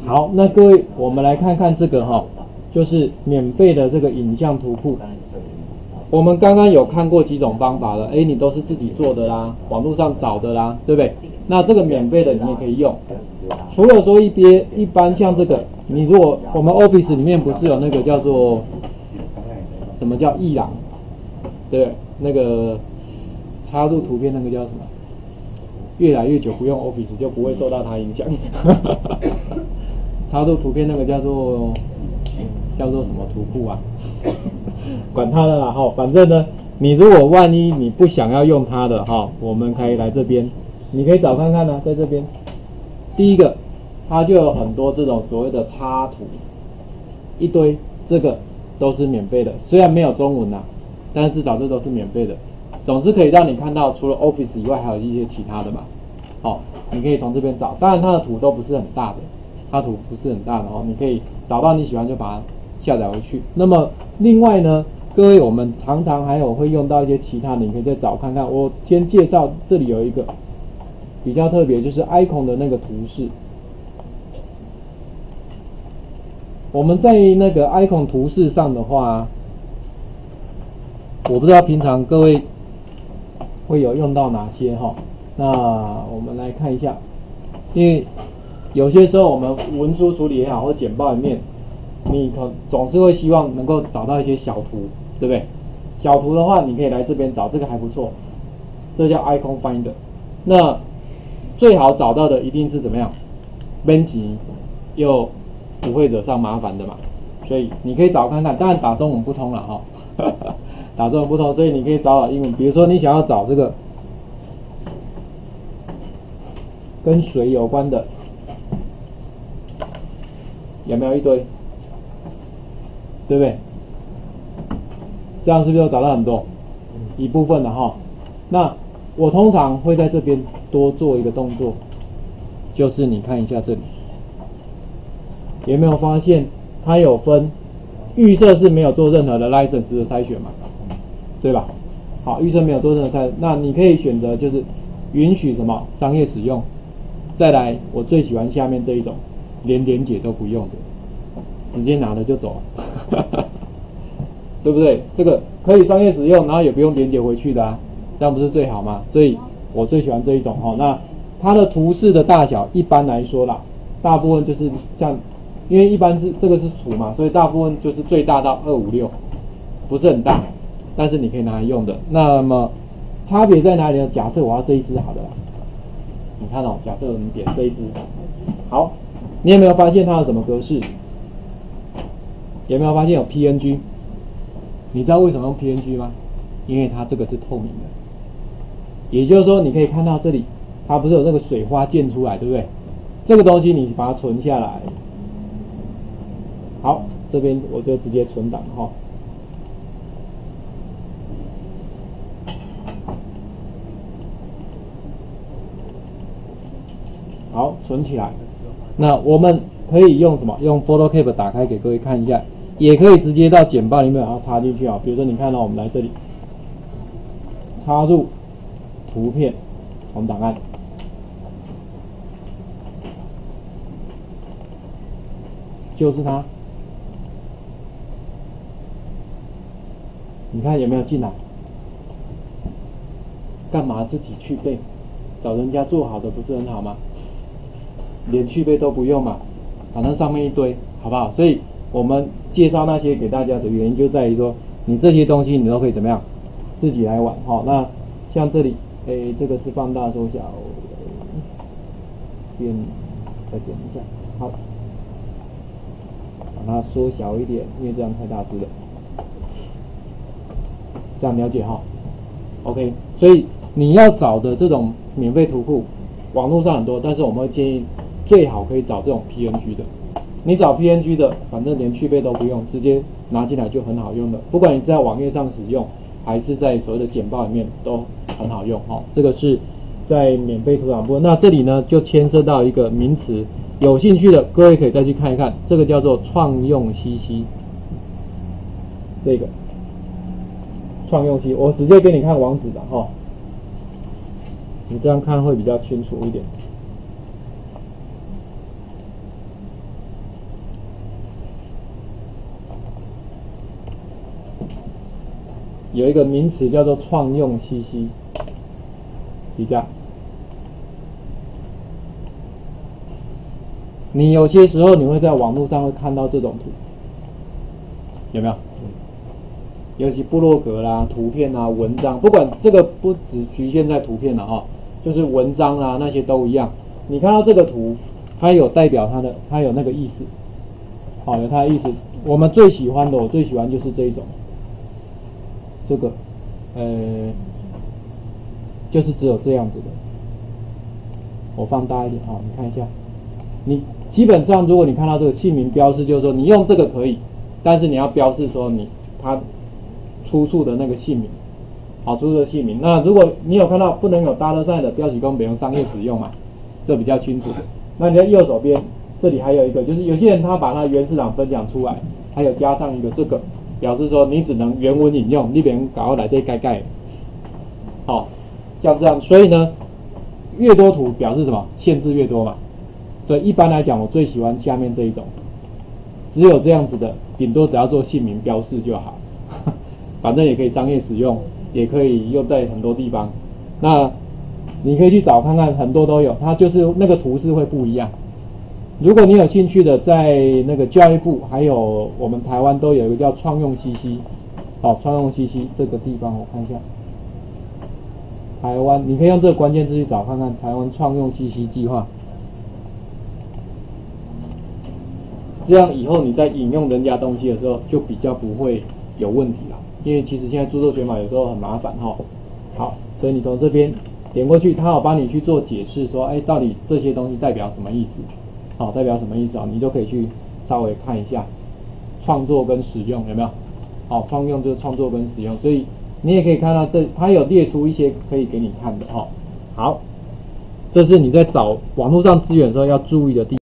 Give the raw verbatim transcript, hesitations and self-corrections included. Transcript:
好，那各位，我们来看看这个哈、哦，就是免费的这个影像图库。我们刚刚有看过几种方法了，哎，你都是自己做的啦，网络上找的啦，对不对？那这个免费的你也可以用。除了说一边一般像这个，你如果我们 Office 里面不是有那个叫做什么叫艺廊，对不对？那个插入图片那个叫什么？越来越久不用 Office 就不会受到它影响。插入图片那个叫做叫做什么图库啊？管它的啦哈，反正呢，你如果万一你不想要用它的哈，我们可以来这边，你可以找看看呢、啊，在这边，第一个，它就有很多这种所谓的插图，一堆，这个都是免费的，虽然没有中文呐、啊，但是至少这都是免费的。总之可以让你看到，除了 Office 以外，还有一些其他的嘛。好，你可以从这边找，当然它的图都不是很大的，它图不是很大的哦，你可以找到你喜欢就把它下载回去。那么另外呢，各位我们常常还有会用到一些其他的，你可以再找看看。我先介绍，这里有一个比较特别，就是 icon 的那个图示。我们在那个 icon 图示上的话，我不知道平常各位会有用到哪些哈？那我们来看一下，因为有些时候我们文书处理也好，或简报里面，你可总是会希望能够找到一些小图，对不对？小图的话，你可以来这边找，这个还不错，这叫 Icon Finder。那最好找到的一定是怎么样？编辑又不会惹上麻烦的嘛，所以你可以找看看，当然打中文不通了哈，打中文不通，所以你可以找找英文，比如说你想要找这个跟水有关的，有没有一堆？对不对？这样是不是就找到很多一部分的哈？那我通常会在这边多做一个动作，就是你看一下这里，有没有发现它有分预设是没有做任何的 license 的筛选嘛？对吧？好，预设没有做任何筛选，那你可以选择就是允许什么商业使用。再来，我最喜欢下面这一种，连连结都不用的，直接拿了就走了，对不对？这个可以商业使用，然后也不用连结回去的啊，这样不是最好吗？所以我最喜欢这一种哦。那它的图示的大小，一般来说啦，大部分就是像，因为一般是这个是图嘛，所以大部分就是最大到二五六，不是很大，但是你可以拿来用的。那么差别在哪里呢？假设我要这一只好了。你看哦，假设你点这一支，好，你有没有发现它有什么格式？有没有发现有 P N G？ 你知道为什么用 P N G 吗？因为它这个是透明的，也就是说，你可以看到这里，它不是有那个水花溅出来，对不对？这个东西你把它存下来，好，这边我就直接存档哈。好，存起来。那我们可以用什么？用 PhotoCap 打开给各位看一下，也可以直接到简报里面然后插进去啊。比如说，你看到我们来这里，插入图片，从档案，就是它。你看有没有进来？干嘛自己去背？找人家做好的不是很好吗？连去背都不用嘛，反正上面一堆，好不好？所以我们介绍那些给大家的原因就在于说，你这些东西你都可以怎么样，自己来玩哈、哦。那像这里，诶，这个是放大缩小，点再点一下，好，把它缩小一点，因为这样太大只了，这样了解哈、哦。OK， 所以你要找的这种免费图库，网络上很多，但是我们会建议。最好可以找这种 P N G 的，你找 P N G 的，反正连去背都不用，直接拿进来就很好用的。不管你是在网页上使用，还是在所谓的简报里面，都很好用哈、哦。这个是在免费图档部分。那这里呢，就牵涉到一个名词，有兴趣的各位可以再去看一看，这个叫做创用 C C。这个创用 C C， 我直接给你看网址的哈、哦，你这样看会比较清楚一点。 有一个名词叫做创用 C C 底下。你有些时候你会在网络上会看到这种图，有没有？尤其部落格啦、图片啊、文章，不管这个不只局限在图片了哈，就是文章啦那些都一样。你看到这个图，它有代表它的，它有那个意思，好，有它的意思。我们最喜欢的，我最喜欢就是这一种，这个，呃，就是只有这样子的。我放大一点啊，你看一下，你。基本上，如果你看到这个姓名标示，就是说你用这个可以，但是你要标示说你它出处的那个姓名，好，出处的姓名。那如果你有看到不能有搭得上的标题供别人商业使用嘛，这比较清楚。那你在右手边这里还有一个，就是有些人他把他原市场分享出来，还有加上一个这个，表示说你只能原文引用，你别人搞来这盖盖。好，像这样，所以呢，越多图表示什么？限制越多嘛。所以一般来讲，我最喜欢下面这一种，只有这样子的，顶多只要做姓名标示就好，反正也可以商业使用，也可以用在很多地方。那你可以去找看看，很多都有，它就是那个图示会不一样。如果你有兴趣的，在那个教育部还有我们台湾都有一个叫创用 C C， 好，创用 C C 这个地方我看一下，台湾你可以用这个关键字去找看看台湾创用 C C 计划。这样以后你在引用人家东西的时候，就比较不会有问题了。因为其实现在著作权法有时候很麻烦哈。好，所以你从这边点过去，它好帮你去做解释，说，哎，到底这些东西代表什么意思？好，代表什么意思啊？你就可以去稍微看一下，创作跟使用有没有？好，创用就是创作跟使用，所以你也可以看到这，它有列出一些可以给你看的哈。好，这是你在找网络上资源的时候要注意的地方。